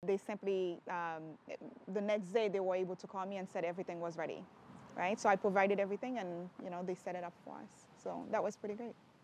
they simply, the next day they were able to call me and said everything was ready, right? So I provided everything and, you know, they set it up for us. So that was pretty great.